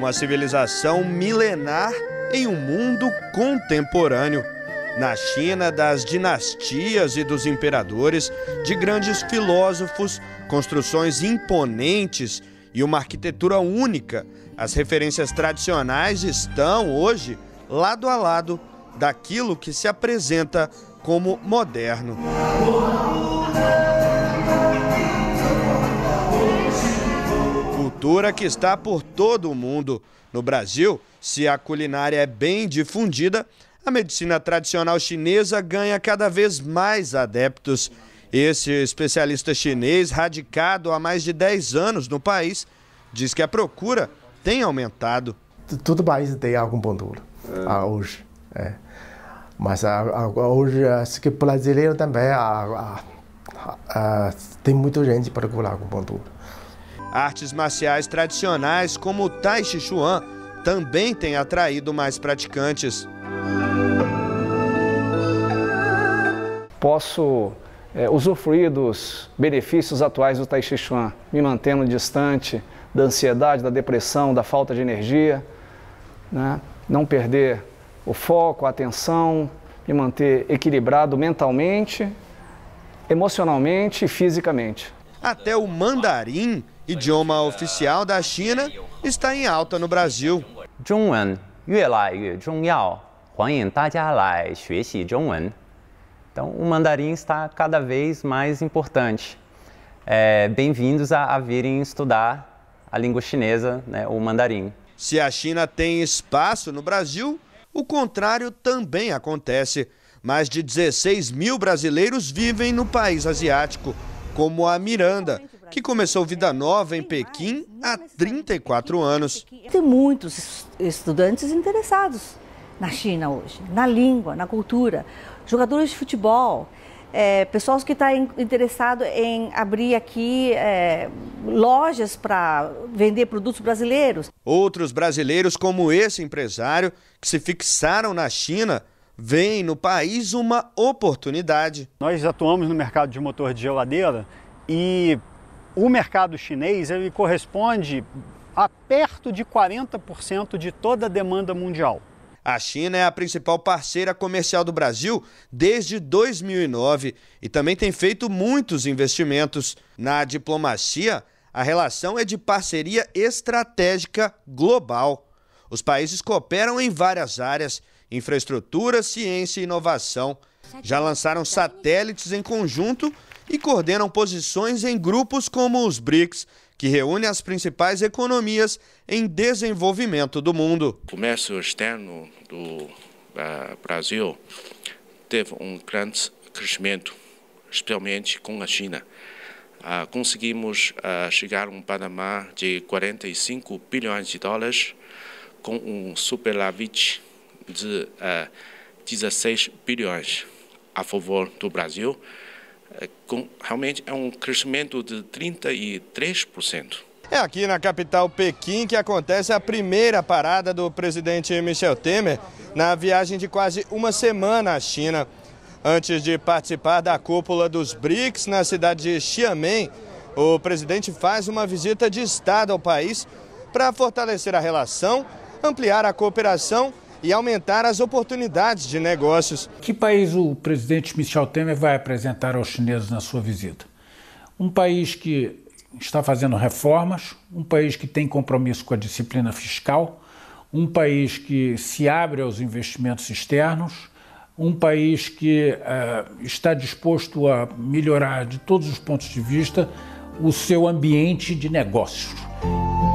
uma civilização milenar em um mundo contemporâneo. Na China, das dinastias e dos imperadores, de grandes filósofos, construções imponentes e uma arquitetura única, as referências tradicionais estão, hoje, lado a lado daquilo que se apresenta como moderno. Cultura que está por todo o mundo. No Brasil, se a culinária é bem difundida, a medicina tradicional chinesa ganha cada vez mais adeptos. Esse especialista chinês, radicado há mais de 10 anos no país, diz que a procura tem aumentado. Todo país tem acupuntura hoje. Mas hoje, acho que brasileiro também tem muita gente para procurar acupuntura. Artes marciais tradicionais como o Tai Chi Chuan também têm atraído mais praticantes. Posso usufruir dos benefícios atuais do Tai Chi Chuan, me mantendo distante da ansiedade, da depressão, da falta de energia, né? Não perder o foco, a atenção, me manter equilibrado mentalmente, emocionalmente e fisicamente. Até o mandarim, idioma oficial da China, está em alta no Brasil. 中文越来越重要，欢迎大家来学习中文。 Então, o mandarim está cada vez mais importante. Bem-vindos a virem estudar a língua chinesa, né, o mandarim. Se a China tem espaço no Brasil, o contrário também acontece. Mais de 16 mil brasileiros vivem no país asiático, como a Miranda, que começou vida nova em Pequim há 34 anos. Tem muitos estudantes interessados na China hoje, na língua, na cultura. Jogadores de futebol, pessoas que estão interessados em abrir aqui lojas para vender produtos brasileiros. Outros brasileiros, como esse empresário, que se fixaram na China, veem no país uma oportunidade. Nós atuamos no mercado de motor de geladeira e o mercado chinês ele corresponde a perto de 40% de toda a demanda mundial. A China é a principal parceira comercial do Brasil desde 2009 e também tem feito muitos investimentos. Na diplomacia, a relação é de parceria estratégica global. Os países cooperam em várias áreas: infraestrutura, ciência e inovação. Já lançaram satélites em conjunto e coordenam posições em grupos como os BRICS, que reúne as principais economias em desenvolvimento do mundo. O comércio externo do Brasil teve um grande crescimento, especialmente com a China. Conseguimos chegar a um patamar de 45 bilhões de dólares, com um superávit de 16 bilhões a favor do Brasil. Realmente é um crescimento de 33%. É aqui na capital Pequim que acontece a primeira parada do presidente Michel Temer na viagem de quase uma semana à China. Antes de participar da cúpula dos BRICS na cidade de Xiamen, o presidente faz uma visita de Estado ao país para fortalecer a relação, ampliar a cooperação e aumentar as oportunidades de negócios. Que país o presidente Michel Temer vai apresentar aos chineses na sua visita? Um país que está fazendo reformas, um país que tem compromisso com a disciplina fiscal, um país que se abre aos investimentos externos, um país que está disposto a melhorar de todos os pontos de vista o seu ambiente de negócios.